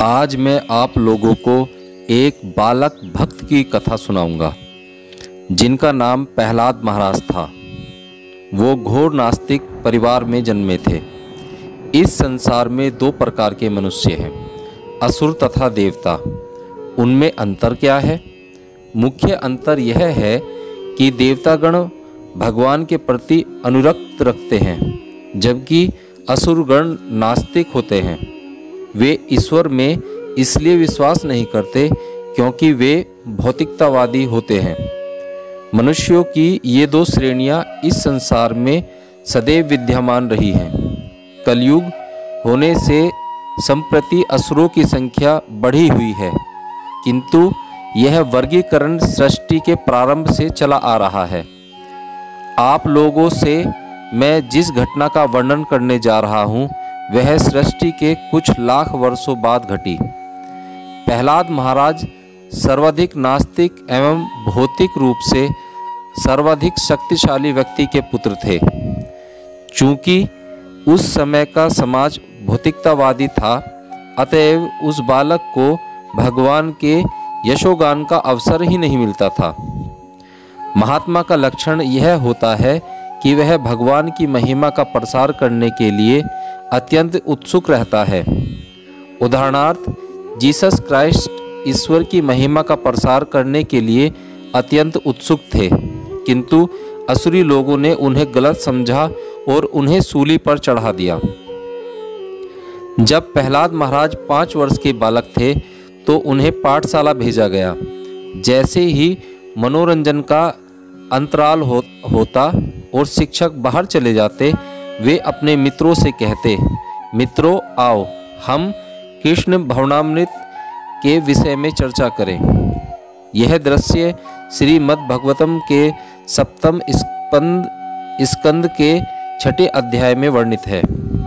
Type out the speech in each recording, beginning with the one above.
आज मैं आप लोगों को एक बालक भक्त की कथा सुनाऊंगा जिनका नाम प्रहलाद महाराज था। वो घोर नास्तिक परिवार में जन्मे थे। इस संसार में दो प्रकार के मनुष्य हैं, असुर तथा देवता। उनमें अंतर क्या है? मुख्य अंतर यह है कि देवतागण भगवान के प्रति अनुरक्त रखते हैं, जबकि असुरगण नास्तिक होते हैं। वे ईश्वर में इसलिए विश्वास नहीं करते क्योंकि वे भौतिकतावादी होते हैं। मनुष्यों की ये दो श्रेणियां इस संसार में सदैव विद्यमान रही हैं। कलयुग होने से संप्रति असुरों की संख्या बढ़ी हुई है, किंतु यह वर्गीकरण सृष्टि के प्रारंभ से चला आ रहा है। आप लोगों से मैं जिस घटना का वर्णन करने जा रहा हूँ वह सृष्टि के कुछ लाख वर्षों बाद घटी। प्रहलाद महाराज सर्वाधिक नास्तिक एवं भौतिक रूप से सर्वाधिक शक्तिशाली व्यक्ति के पुत्र थे। चूंकि उस समय का समाज भौतिकतावादी था, अतएव उस बालक को भगवान के यशोगान का अवसर ही नहीं मिलता था। महात्मा का लक्षण यह होता है कि वह भगवान की महिमा का प्रसार करने के लिए अत्यंत उत्सुक रहता है। उदाहरणार्थ, जीसस क्राइस्ट ईश्वर की महिमा का प्रसार करने के लिए अत्यंत उत्सुक थे, किंतु असुरी लोगों ने उन्हें गलत समझा और उन्हें सूली पर चढ़ा दिया। जब प्रहलाद महाराज 5 वर्ष के बालक थे तो उन्हें पाठशाला भेजा गया। जैसे ही मनोरंजन का अंतराल होता और शिक्षक बाहर चले जाते, वे अपने मित्रों से कहते, मित्रों आओ हम कृष्ण भवनामृत के विषय में चर्चा करें। यह दृश्य श्रीमद् भागवतम के 7वें स्कंद के 6ठे अध्याय में वर्णित है।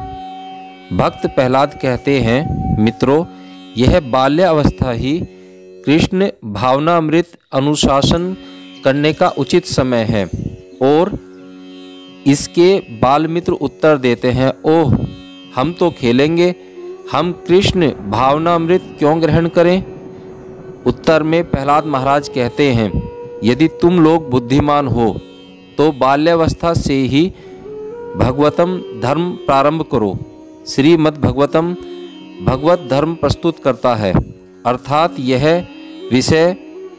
भक्त प्रहलाद कहते हैं, मित्रों, यह बाल्य अवस्था ही कृष्ण भावनामृत अनुशासन करने का उचित समय है। और इसके बाल मित्र उत्तर देते हैं, ओह हम तो खेलेंगे, हम कृष्ण भावनामृत क्यों ग्रहण करें? उत्तर में प्रहलाद महाराज कहते हैं, यदि तुम लोग बुद्धिमान हो तो बाल्यावस्था से ही भगवतम धर्म प्रारंभ करो। श्रीमद् भागवतम भगवत धर्म प्रस्तुत करता है, अर्थात यह विषय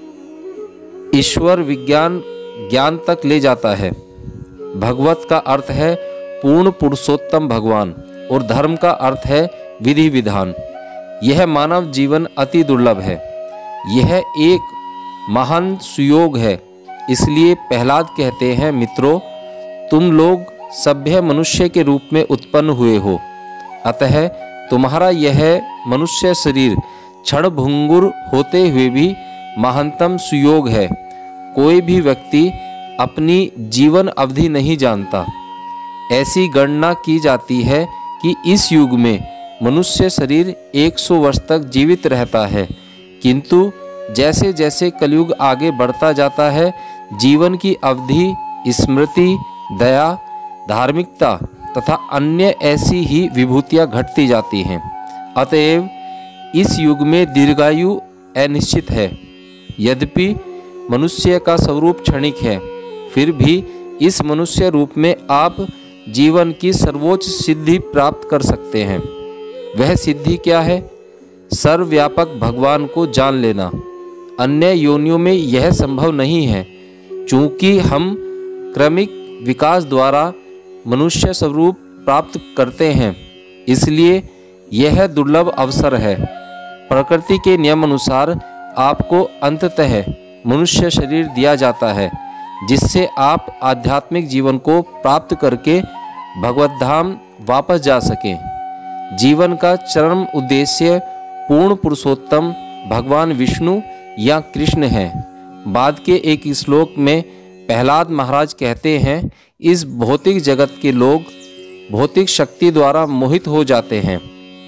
ईश्वर विज्ञान ज्ञान तक ले जाता है। भगवत का अर्थ है पूर्ण पुरुषोत्तम भगवान और धर्म का अर्थ है विधि विधान। यह मानव जीवन अति दुर्लभ है। यह एक महान सुयोग है। इसलिए प्रहलाद कहते हैं, मित्रों, तुम लोग सभ्य मनुष्य के रूप में उत्पन्न हुए हो, अतः तुम्हारा यह मनुष्य शरीर क्षणभंगुर होते हुए भी महानतम सुयोग है। कोई भी व्यक्ति अपनी जीवन अवधि नहीं जानता। ऐसी गणना की जाती है कि इस युग में मनुष्य शरीर 100 वर्ष तक जीवित रहता है, किंतु जैसे जैसे कलयुग आगे बढ़ता जाता है, जीवन की अवधि स्मृति, दया, धार्मिकता तथा अन्य ऐसी ही विभूतियां घटती जाती हैं। अतएव इस युग में दीर्घायु अनिश्चित है। यद्यपि मनुष्य का स्वरूप क्षणिक है, फिर भी इस मनुष्य रूप में आप जीवन की सर्वोच्च सिद्धि प्राप्त कर सकते हैं। वह सिद्धि क्या है? सर्वव्यापक भगवान को जान लेना। अन्य योनियों में यह संभव नहीं है। चूंकि हम क्रमिक विकास द्वारा मनुष्य स्वरूप प्राप्त करते हैं, इसलिए यह दुर्लभ अवसर है। प्रकृति के नियम अनुसार आपको अंततः मनुष्य शरीर दिया जाता है, जिससे आप आध्यात्मिक जीवन को प्राप्त करके भगवत धाम वापस जा सकें। जीवन का चरम उद्देश्य पूर्ण पुरुषोत्तम भगवान विष्णु या कृष्ण है। बाद के एक श्लोक में प्रहलाद महाराज कहते हैं, इस भौतिक जगत के लोग भौतिक शक्ति द्वारा मोहित हो जाते हैं।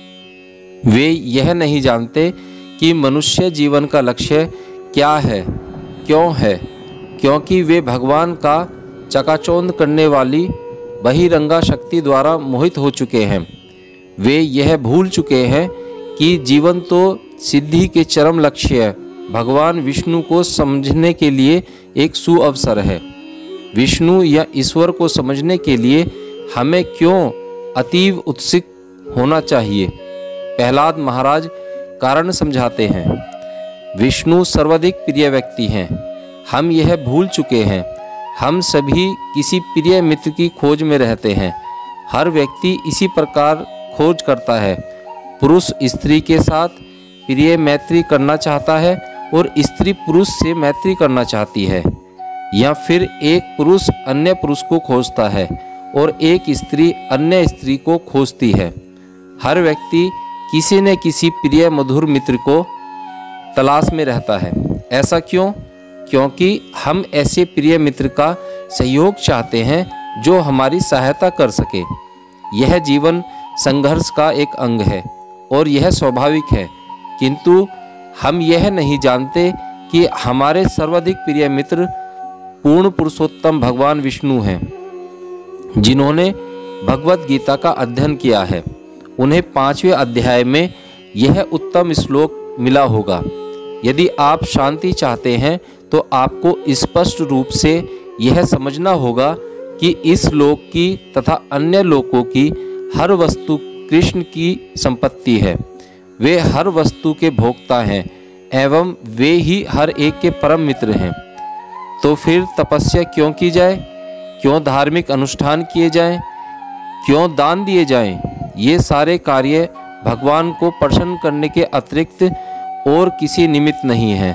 वे यह नहीं जानते कि मनुष्य जीवन का लक्ष्य क्या है, क्यों है, क्योंकि वे भगवान का चकाचौंध करने वाली बहिरंगा शक्ति द्वारा मोहित हो चुके हैं। वे यह भूल चुके हैं कि जीवन तो सिद्धि के चरम लक्ष्य है। भगवान विष्णु को समझने के लिए एक सुअवसर है। विष्णु या ईश्वर को समझने के लिए हमें क्यों अतीव उत्सुक होना चाहिए? प्रहलाद महाराज कारण समझाते हैं। विष्णु सर्वाधिक प्रिय व्यक्ति हैं। हम यह भूल चुके हैं। हम सभी किसी प्रिय मित्र की खोज में रहते हैं। हर व्यक्ति इसी प्रकार खोज करता है। पुरुष स्त्री के साथ प्रिय मैत्री करना चाहता है और स्त्री पुरुष से मैत्री करना चाहती है, या फिर एक पुरुष अन्य पुरुष को खोजता है और एक स्त्री अन्य स्त्री को खोजती है। हर व्यक्ति किसी न किसी प्रिय मधुर मित्र को तलाश में रहता है। ऐसा क्यों? क्योंकि हम ऐसे प्रिय मित्र का सहयोग चाहते हैं जो हमारी सहायता कर सके। यह जीवन संघर्ष का एक अंग है और यह स्वाभाविक है, किंतु हम यह नहीं जानते कि हमारे सर्वाधिक प्रिय मित्र पूर्ण पुरुषोत्तम भगवान विष्णु हैं, जिन्होंने भगवत गीता का अध्ययन किया है। उन्हें 5वें अध्याय में यह उत्तम श्लोक मिला होगा। यदि आप शांति चाहते हैं तो आपको स्पष्ट रूप से यह समझना होगा कि इस लोक की तथा अन्य लोकों की हर वस्तु कृष्ण की संपत्ति है। वे हर वस्तु के भोक्ता हैं एवं वे ही हर एक के परम मित्र हैं। तो फिर तपस्या क्यों की जाए? क्यों धार्मिक अनुष्ठान किए जाएं? क्यों दान दिए जाएं? ये सारे कार्य भगवान को प्रसन्न करने के अतिरिक्त और किसी निमित्त नहीं हैं।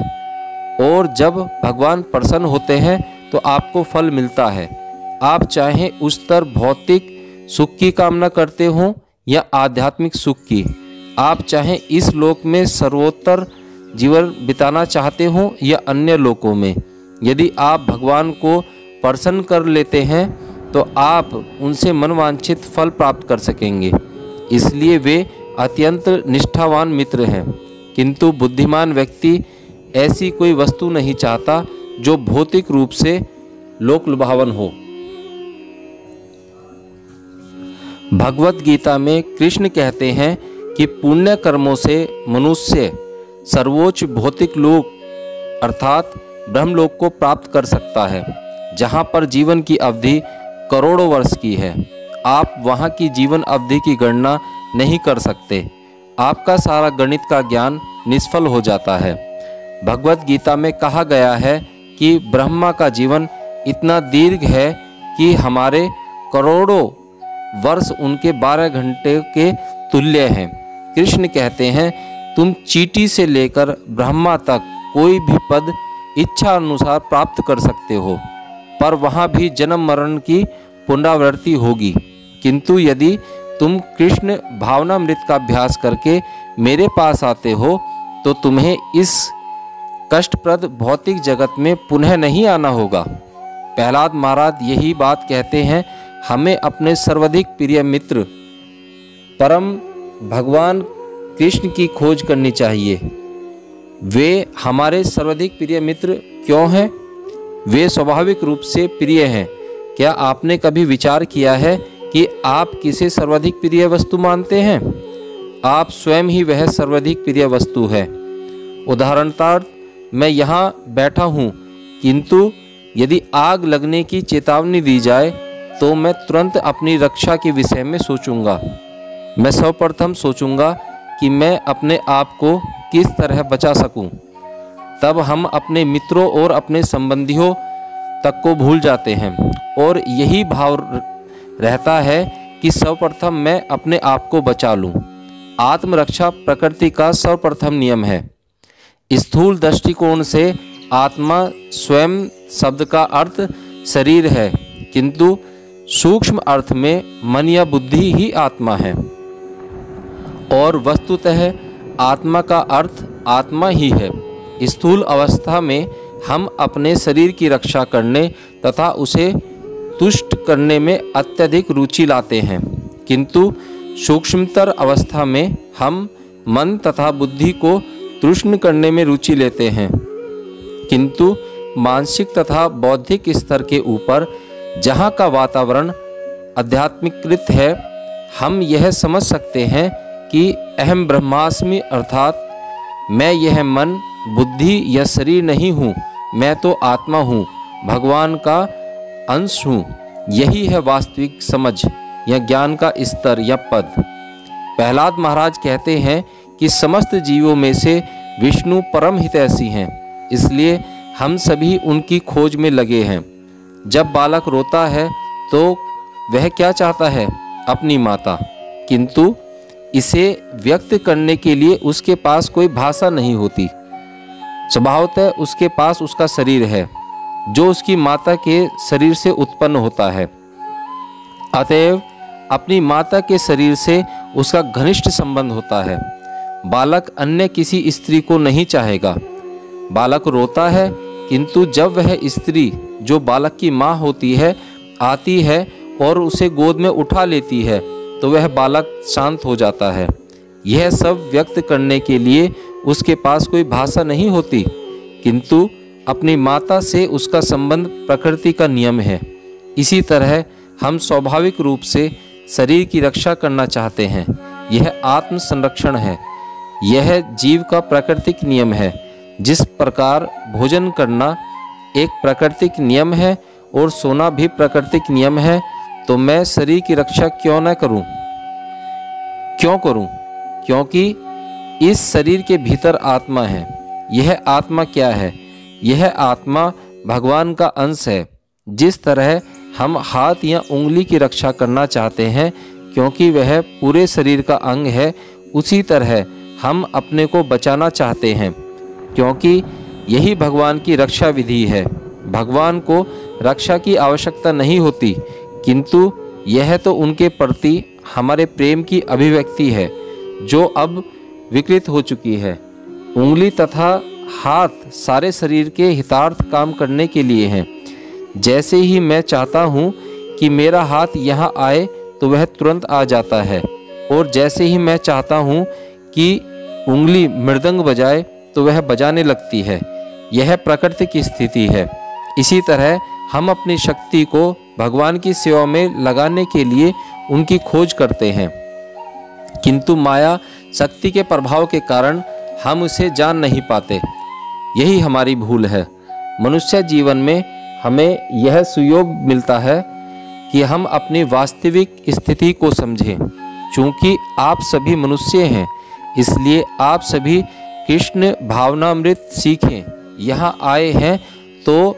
और जब भगवान प्रसन्न होते हैं तो आपको फल मिलता है। आप चाहे उच्चतर भौतिक सुख की कामना करते हो या आध्यात्मिक सुख की, आप चाहे इस लोक में सर्वोत्तर जीवन बिताना चाहते हो या अन्य लोकों में, यदि आप भगवान को प्रसन्न कर लेते हैं तो आप उनसे मनवांछित फल प्राप्त कर सकेंगे। इसलिए वे अत्यंत निष्ठावान मित्र हैं। किंतु बुद्धिमान व्यक्ति ऐसी कोई वस्तु नहीं चाहता जो भौतिक रूप से लोक लुभावन हो। भगवत गीता में कृष्ण कहते हैं कि पुण्य कर्मों से मनुष्य सर्वोच्च भौतिक लोक अर्थात ब्रह्मलोक को प्राप्त कर सकता है, जहाँ पर जीवन की अवधि करोड़ों वर्ष की है। आप वहाँ की जीवन अवधि की गणना नहीं कर सकते। आपका सारा गणित का ज्ञान निष्फल हो जाता है। भगवत गीता में कहा गया है कि ब्रह्मा का जीवन इतना दीर्घ है कि हमारे करोड़ों वर्ष उनके 12 घंटे के तुल्य हैं। कृष्ण कहते हैं, तुम चींटी से लेकर ब्रह्मा तक कोई भी पद इच्छा अनुसार प्राप्त कर सकते हो, पर वहाँ भी जन्म मरण की पुनरावृत्ति होगी। किंतु यदि तुम कृष्ण भावनामृत का अभ्यास करके मेरे पास आते हो तो तुम्हें इस कष्टप्रद भौतिक जगत में पुनः नहीं आना होगा। प्रहलाद महाराज यही बात कहते हैं। हमें अपने सर्वाधिक प्रिय मित्र परम भगवान कृष्ण की खोज करनी चाहिए। वे हमारे सर्वाधिक प्रिय मित्र क्यों हैं? वे स्वाभाविक रूप से प्रिय हैं। क्या आपने कभी विचार किया है कि आप किसे सर्वाधिक प्रिय वस्तु मानते हैं? आप स्वयं ही वह सर्वाधिक प्रिय वस्तु है। उदाहरणार्थ, मैं यहाँ बैठा हूँ, किंतु यदि आग लगने की चेतावनी दी जाए तो मैं तुरंत अपनी रक्षा के विषय में सोचूंगा। मैं सर्वप्रथम सोचूंगा कि मैं अपने आप को किस तरह बचा सकूं। तब हम अपने मित्रों और अपने संबंधियों तक को भूल जाते हैं और यही भाव रहता है कि सर्वप्रथम मैं अपने आप को बचा लूं। आत्मरक्षा प्रकृति का सर्वप्रथम नियम है। स्थूल दृष्टिकोण से आत्मा स्वयं शब्द का अर्थ शरीर है, किंतु सूक्ष्म अर्थ में मन या बुद्धि ही आत्मा है और वस्तुतः आत्मा का अर्थ आत्मा ही है। स्थूल अवस्था में हम अपने शरीर की रक्षा करने तथा उसे तुष्ट करने में अत्यधिक रुचि लाते हैं, किंतु सूक्ष्मतर अवस्था में हम मन तथा बुद्धि को तृष्ण करने में रुचि लेते हैं। किंतु मानसिक तथा बौद्धिक स्तर के ऊपर जहाँ का वातावरण आध्यात्मिकृत है, हम यह समझ सकते हैं कि अहम ब्रह्मास्मि अर्थात मैं यह मन, बुद्धि या शरीर नहीं हूँ, मैं तो आत्मा हूँ, भगवान का अंश हूँ। यही है वास्तविक समझ या ज्ञान का स्तर या पद। प्रहलाद महाराज कहते हैं कि समस्त जीवों में से विष्णु परम हितैषी हैं, इसलिए हम सभी उनकी खोज में लगे हैं। जब बालक रोता है तो वह क्या चाहता है? अपनी माता, किंतु इसे व्यक्त करने के लिए उसके पास कोई भाषा नहीं होती। स्वभावतः उसके पास उसका शरीर है जो उसकी माता के शरीर से उत्पन्न होता है। अतएव अपनी माता के शरीर से उसका घनिष्ठ संबंध होता है। बालक अन्य किसी स्त्री को नहीं चाहेगा। बालक रोता है, किंतु जब वह स्त्री जो बालक की माँ होती है आती है और उसे गोद में उठा लेती है तो वह बालक शांत हो जाता है। यह सब व्यक्त करने के लिए उसके पास कोई भाषा नहीं होती, किंतु अपनी माता से उसका संबंध प्रकृति का नियम है। इसी तरह हम स्वाभाविक रूप से शरीर की रक्षा करना चाहते हैं। यह आत्म संरक्षण है। यह जीव का प्राकृतिक नियम है। जिस प्रकार भोजन करना एक प्राकृतिक नियम है और सोना भी प्राकृतिक नियम है, तो मैं शरीर की रक्षा क्यों न करूं? क्यों करूं? क्योंकि इस शरीर के भीतर आत्मा है। यह आत्मा क्या है? यह आत्मा भगवान का अंश है। जिस तरह हम हाथ या उंगली की रक्षा करना चाहते हैं क्योंकि वह पूरे शरीर का अंग है, उसी तरह हम अपने को बचाना चाहते हैं क्योंकि यही भगवान की रक्षा विधि है। भगवान को रक्षा की आवश्यकता नहीं होती, किंतु यह तो उनके प्रति हमारे प्रेम की अभिव्यक्ति है जो अब विकृत हो चुकी है। उंगली तथा हाथ सारे शरीर के हितार्थ काम करने के लिए हैं। जैसे ही मैं चाहता हूँ कि मेरा हाथ यहाँ आए तो वह तुरंत आ जाता है, और जैसे ही मैं चाहता हूँ कि उंगली मृदंग बजाए तो वह बजाने लगती है। यह प्रकृति की स्थिति है। इसी तरह हम अपनी शक्ति को भगवान की सेवा में लगाने के लिए उनकी खोज करते हैं, किंतु माया शक्ति के प्रभाव के कारण हम उसे जान नहीं पाते। यही हमारी भूल है। मनुष्य जीवन में हमें यह सुयोग मिलता है कि हम अपनी वास्तविक स्थिति को समझें। चूँकि आप सभी मनुष्य हैं, इसलिए आप सभी कृष्ण भावनामृत सीखें। यहाँ आए हैं तो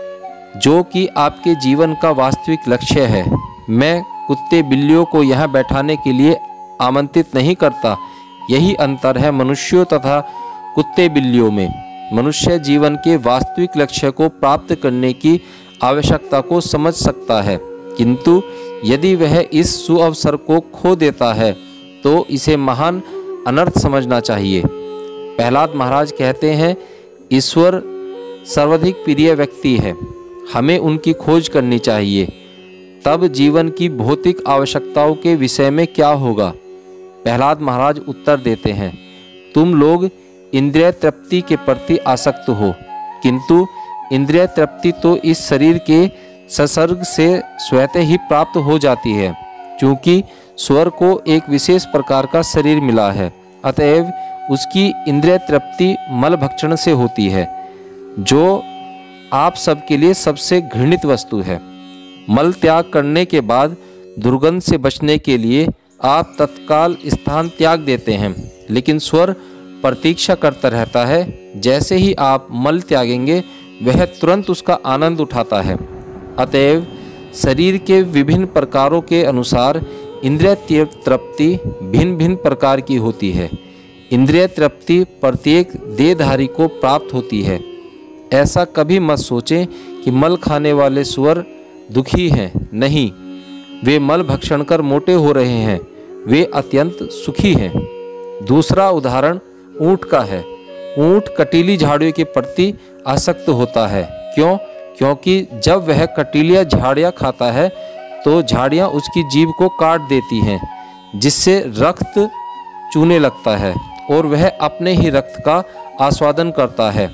जो कि आपके जीवन का वास्तविक लक्ष्य है। मैं कुत्ते बिल्लियों को यहाँ बैठाने के लिए आमंत्रित नहीं करता। यही अंतर है मनुष्यों तथा कुत्ते बिल्लियों में। मनुष्य जीवन के वास्तविक लक्ष्य को प्राप्त करने की आवश्यकता को समझ सकता है, किंतु यदि वह इस सुअवसर को खो देता है तो इसे महान अनर्थ समझना चाहिए। प्रहलाद महाराज कहते हैं, ईश्वर सर्वाधिक प्रिय व्यक्ति है, हमें उनकी खोज करनी चाहिए। तब जीवन की भौतिक आवश्यकताओं के विषय में क्या होगा? प्रहलाद महाराज उत्तर देते हैं, तुम लोग इंद्रिय तृप्ति के प्रति आसक्त हो, किंतु इंद्रिय तृप्ति तो इस शरीर के संसर्ग से स्वतः ही प्राप्त हो जाती है, क्योंकि स्वर को एक विशेष प्रकार का शरीर मिला है। अतएव उसकी इंद्रिय तृप्ति मल भक्षण से होती है, जो आप सबके लिए सबसे घृणित वस्तु है। मल त्याग करने के बाद दुर्गंध से बचने के लिए आप तत्काल स्थान त्याग देते हैं, लेकिन स्वर प्रतीक्षा करता रहता है। जैसे ही आप मल त्यागेंगे वह तुरंत उसका आनंद उठाता है। अतएव शरीर के विभिन्न प्रकारों के अनुसार इंद्रिय तृप्ति भिन्न भिन्न प्रकार की होती है। इंद्रिय तृप्ति प्रत्येक देहधारी को प्राप्त होती है। ऐसा कभी मत सोचें कि मल खाने वाले सुअर दुखी हैं। नहीं, वे मल भक्षण कर मोटे हो रहे हैं, वे अत्यंत सुखी हैं। दूसरा उदाहरण ऊंट का है। ऊंट कटीली झाड़ियों के प्रति आसक्त होता है। क्यों? क्योंकि जब वह कटीलिया झाड़ियाँ खाता है तो झाड़ियाँ उसकी जीभ को काट देती हैं, जिससे रक्त चूने लगता है और वह अपने ही रक्त का आस्वादन करता है।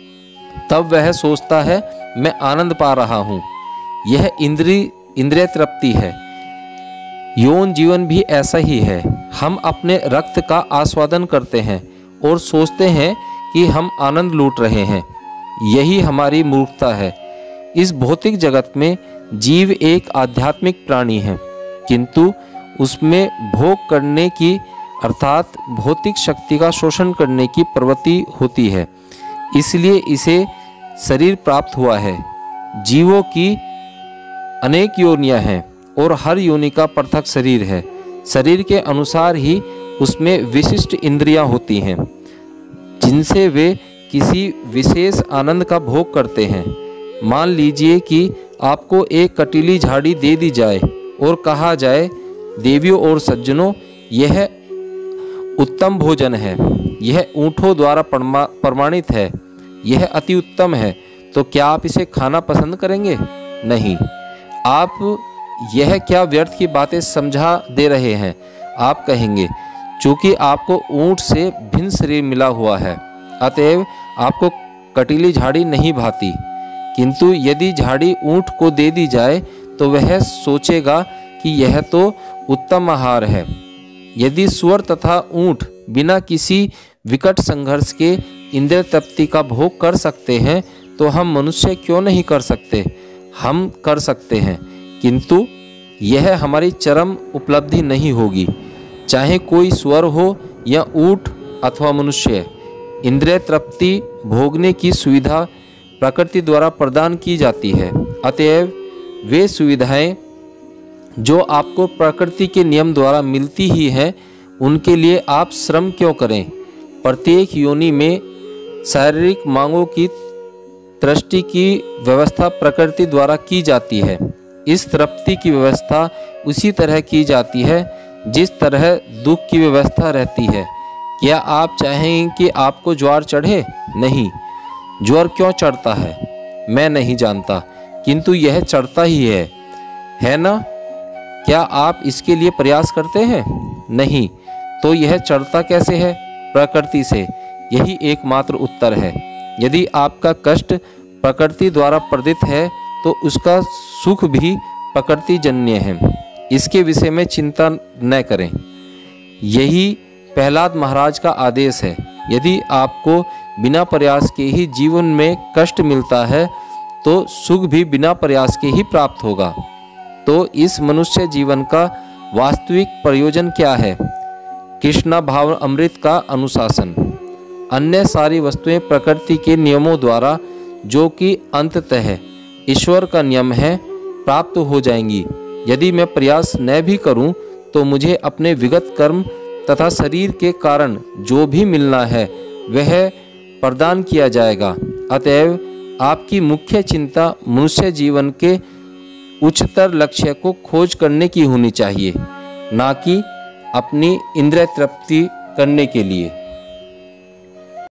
तब वह सोचता है, मैं आनंद पा रहा हूँ। यह इंद्रिय तृप्ति है। यौन जीवन भी ऐसा ही है। हम अपने रक्त का आस्वादन करते हैं और सोचते हैं कि हम आनंद लूट रहे हैं। यही हमारी मूर्खता है। इस भौतिक जगत में जीव एक आध्यात्मिक प्राणी है, किंतु उसमें भोग करने की अर्थात भौतिक शक्ति का शोषण करने की प्रवृत्ति होती है, इसलिए इसे शरीर प्राप्त हुआ है। जीवों की अनेक योनियां हैं और हर योनि का पृथक शरीर है। शरीर के अनुसार ही उसमें विशिष्ट इंद्रियां होती हैं, जिनसे वे किसी विशेष आनंद का भोग करते हैं। मान लीजिए कि आपको एक कटीली झाड़ी दे दी जाए और कहा जाए, देवियों और सज्जनों, यह उत्तम भोजन है, यह ऊँटों द्वारा प्रमाणित है, यह अति उत्तम है, तो क्या आप इसे खाना पसंद करेंगे? नहीं। आप यह क्या व्यर्थ की बातें समझा दे रहे हैं, आप कहेंगे। चूँकि आपको ऊँट से भिन्न शरीर मिला हुआ है, अतएव आपको कटीली झाड़ी नहीं भाती। किंतु यदि झाड़ी ऊँट को दे दी जाए तो वह सोचेगा कि यह तो उत्तम आहार है। यदि सुअर तथा ऊँट बिना किसी विकट संघर्ष के इंद्रिय तृप्ति का भोग कर सकते हैं, तो हम मनुष्य क्यों नहीं कर सकते? हम कर सकते हैं, किंतु यह हमारी चरम उपलब्धि नहीं होगी। चाहे कोई सुअर हो या ऊँट अथवा मनुष्य, इंद्रिय तृप्ति भोगने की सुविधा प्रकृति द्वारा प्रदान की जाती है। अतएव वे सुविधाएं जो आपको प्रकृति के नियम द्वारा मिलती ही हैं, उनके लिए आप श्रम क्यों करें? प्रत्येक योनि में शारीरिक मांगों की तृष्टि की व्यवस्था प्रकृति द्वारा की जाती है। इस तृप्ति की व्यवस्था उसी तरह की जाती है जिस तरह दुख की व्यवस्था रहती है। क्या आप चाहेंगे कि आपको ज्वर चढ़े? नहीं। ज्वर क्यों चढ़ता है मैं नहीं जानता, किंतु यह चढ़ता ही है ना? क्या आप इसके लिए प्रयास करते हैं? नहीं। तो यह चढ़ता कैसे है? प्रकृति से। यही एकमात्र उत्तर है। यदि आपका कष्ट प्रकृति द्वारा प्रदत्त है तो उसका सुख भी प्रकृति जन्य है। इसके विषय में चिंता न करें। यही प्रहलाद महाराज का आदेश है। यदि आपको बिना प्रयास के ही जीवन में कष्ट मिलता है तो सुख भी बिना प्रयास के ही प्राप्त होगा। तो इस मनुष्य जीवन का वास्तविक प्रयोजन क्या है? कृष्णा भाव अमृत का अनुशासन। अन्य सारी वस्तुएं प्रकृति के नियमों द्वारा, जो कि अंततः ईश्वर का नियम है, प्राप्त हो जाएंगी। यदि मैं प्रयास न भी करूं तो मुझे अपने विगत कर्म तथा शरीर के कारण जो भी मिलना है वह प्रदान किया जाएगा। अतएव आपकी मुख्य चिंता मनुष्य जीवन के उच्चतर लक्ष्य को खोज करने की होनी चाहिए, ना कि अपनी इंद्रिय तृप्ति करने के लिए।